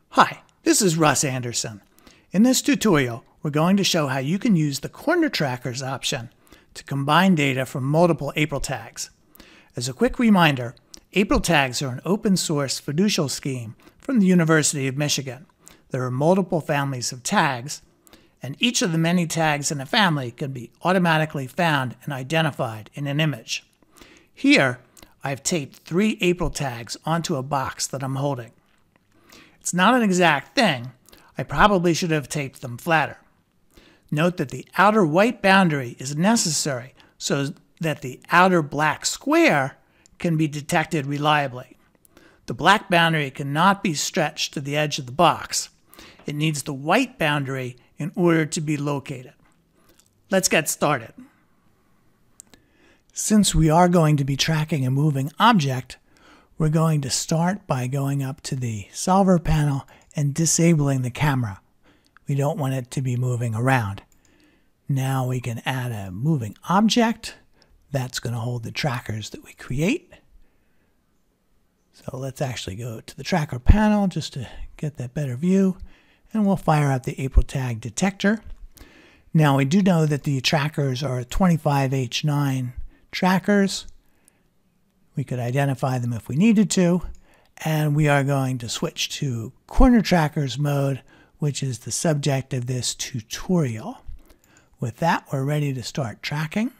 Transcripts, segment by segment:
Hi, this is Russ Anderson. In this tutorial, we're going to show how you can use the Corner Trackers option to combine data from multiple AprilTags. As a quick reminder, AprilTags are an open source fiducial scheme from the University of Michigan. There are multiple families of tags, and each of the many tags in a family can be automatically found and identified in an image. Here, I've taped 3 AprilTags onto a box that I'm holding. It's not an exact thing. I probably should have taped them flatter. Note that the outer white boundary is necessary so that the outer black square can be detected reliably. The black boundary cannot be stretched to the edge of the box. It needs the white boundary in order to be located. Let's get started. Since we are going to be tracking a moving object, we're going to start by going up to the solver panel and disabling the camera. We don't want it to be moving around. Now we can add a moving object that's going to hold the trackers that we create. So let's actually go to the tracker panel just to get that better view, and we'll fire up the AprilTag detector. Now we do know that the trackers are 25H9 trackers. We could identify them if we needed to, and we are going to switch to Corner Trackers mode, which is the subject of this tutorial. With that, we're ready to start tracking.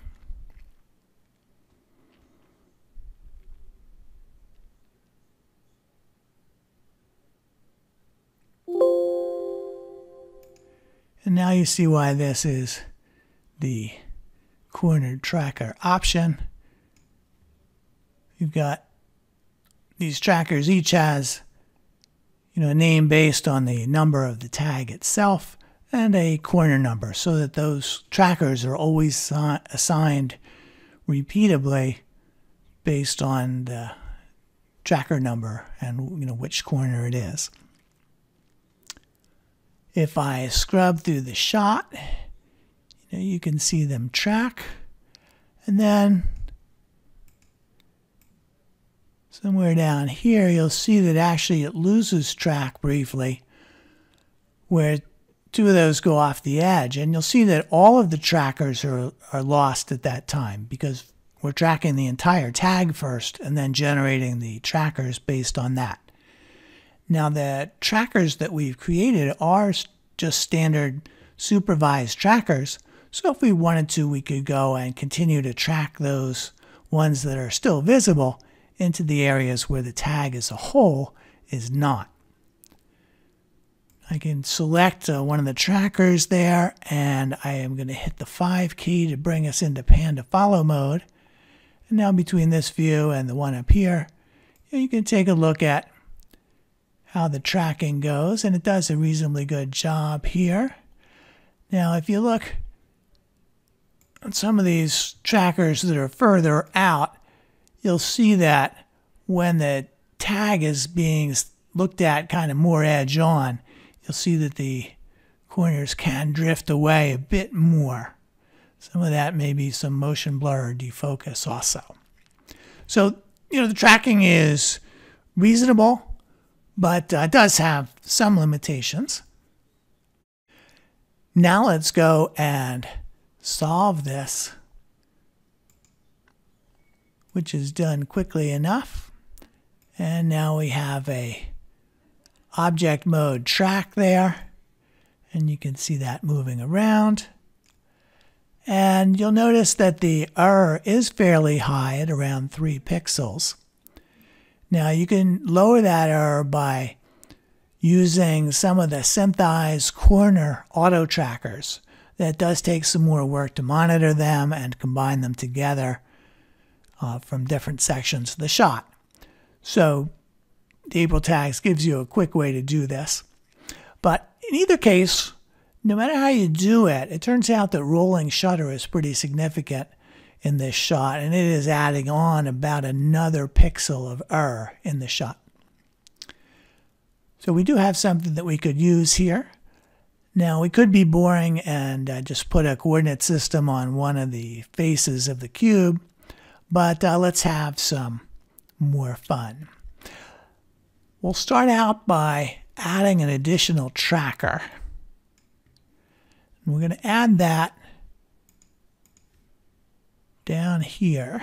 And now you see why this is the Corner Tracker option. You've got these trackers, each has a name based on the number of the tag itself and a corner number, so that those trackers are always assigned repeatably based on the tracker number and which corner it is. If I scrub through the shot, you can see them track, and then somewhere down here, you'll see that actually it loses track briefly, where 2 of those go off the edge. And you'll see that all of the trackers are lost at that time, because we're tracking the entire tag first and then generating the trackers based on that. Now, the trackers that we've created are just standard supervised trackers. So if we wanted to, we could go and continue to track those ones that are still visible into the areas where the tag as a whole is not. I can select one of the trackers there, and I am going to hit the 5 key to bring us into pan to follow mode. And now between this view and the one up here, you can take a look at how the tracking goes, and it does a reasonably good job here. Now if you look at some of these trackers that are further out, you'll see that when the tag is being looked at kind of more edge on, you'll see that the corners can drift away a bit more. Some of that may be some motion blur or defocus also. So, the tracking is reasonable, but it does have some limitations. Now let's go and solve this, which is done quickly enough. And now we have a object mode track there, and you can see that moving around. And you'll notice that the error is fairly high at around 3 pixels. Now you can lower that error by using some of the Synthesize corner auto trackers. That does take some more work to monitor them and combine them together from different sections of the shot. So the AprilTags gives you a quick way to do this. But in either case, no matter how you do it, it turns out that rolling shutter is pretty significant in this shot, and it is adding on about another pixel of error in the shot. So we do have something that we could use here. Now we could be boring and just put a coordinate system on one of the faces of the cube, but let's have some more fun. We'll start out by adding an additional tracker. And we're going to add that down here.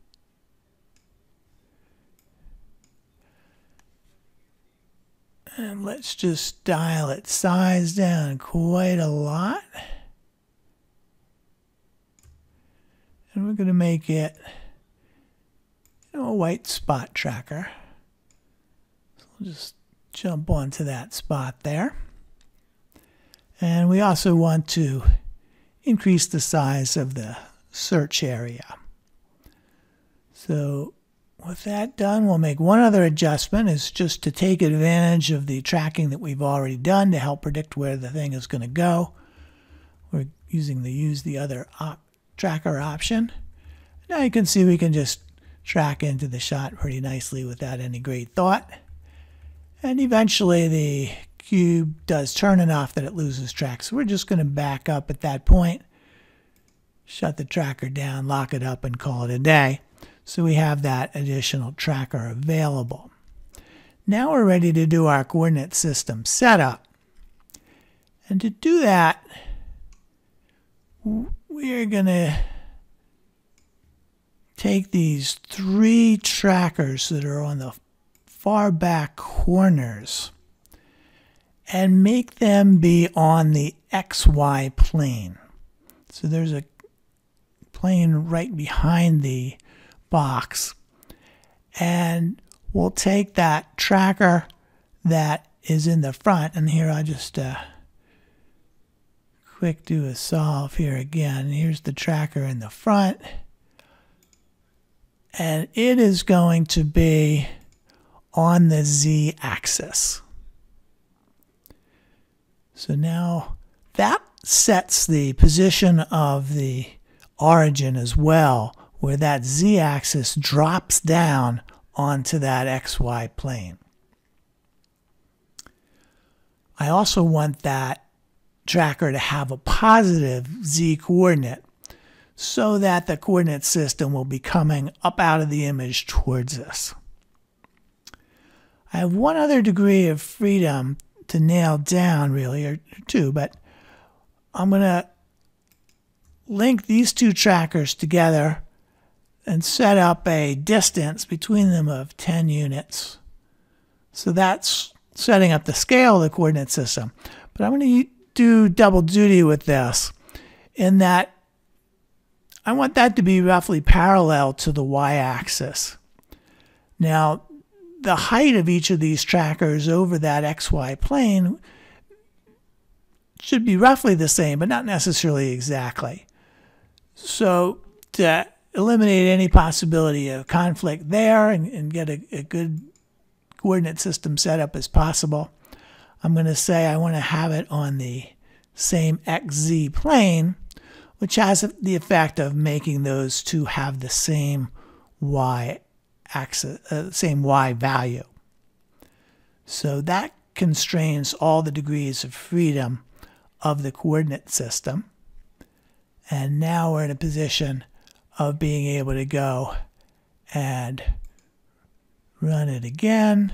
And let's just dial its size down quite a lot. And we're going to make it a white spot tracker. So we'll just jump onto that spot there. And we also want to increase the size of the search area. So with that done, we'll make one other adjustment. Is just to take advantage of the tracking that we've already done to help predict where the thing is going to go. We're using the use the other tracker option. Now you can see we can just track into the shot pretty nicely without any great thought. And eventually the cube does turn enough that it loses track. So we're just going to back up at that point, shut the tracker down, lock it up, and call it a day. So we have that additional tracker available. Now we're ready to do our coordinate system setup. And to do that, we're going to take these 3 trackers that are on the far back corners and make them be on the XY plane. So there's a plane right behind the box, and we'll take that tracker that is in the front, and here I'll just quick do a solve here again. Here's the tracker in the front, and it is going to be on the Z-axis. So now that sets the position of the origin as well, where that Z-axis drops down onto that XY plane. I also want that tracker to have a positive Z coordinate so that the coordinate system will be coming up out of the image towards us. I have one other degree of freedom to nail down, really, or 2, but I'm going to link these 2 trackers together and set up a distance between them of 10 units. So that's setting up the scale of the coordinate system. But I'm going to do double duty with this in that I want that to be roughly parallel to the y-axis. Now, the height of each of these trackers over that XY plane should be roughly the same, but not necessarily exactly. So to eliminate any possibility of conflict there and get a good coordinate system set up as possible, I'm going to say I want to have it on the same XZ plane, which has the effect of making those 2 have the same Y axis, same Y value. So that constrains all the degrees of freedom of the coordinate system. And now we're in a position of being able to go and run it again.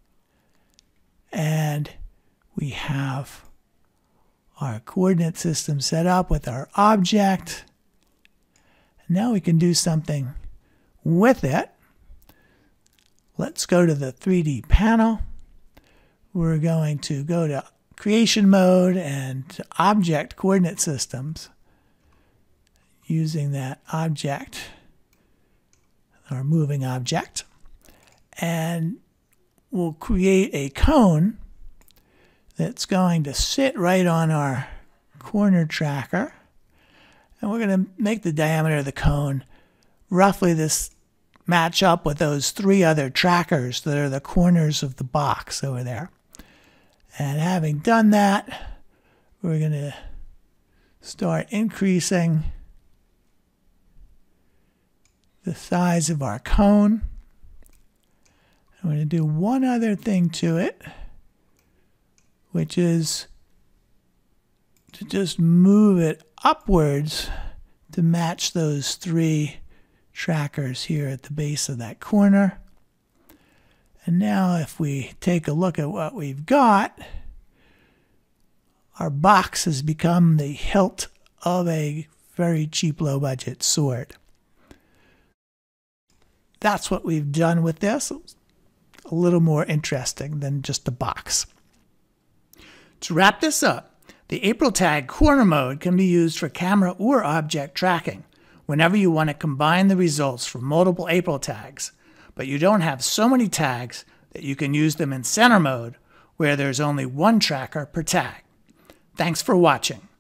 And we have our coordinate system set up with our object. Now we can do something with it. Let's go to the 3D panel. We're going to go to creation mode and to object coordinate systems. Using that object, our moving object, and we'll create a cone that's going to sit right on our corner tracker, and we're going to make the diameter of the cone roughly this match up with those 3 other trackers that are the corners of the box over there. And having done that, we're going to start increasing the size of our cone. I'm going to do one other thing to it, which is to just move it upwards to match those 3 trackers here at the base of that corner. And now if we take a look at what we've got, our box has become the hilt of a very cheap, low-budget sword. That's what we've done with this. A little more interesting than just the box. To wrap this up, the AprilTag corner mode can be used for camera or object tracking whenever you want to combine the results from multiple AprilTags, but you don't have so many tags that you can use them in center mode where there's only one tracker per tag. Thanks for watching.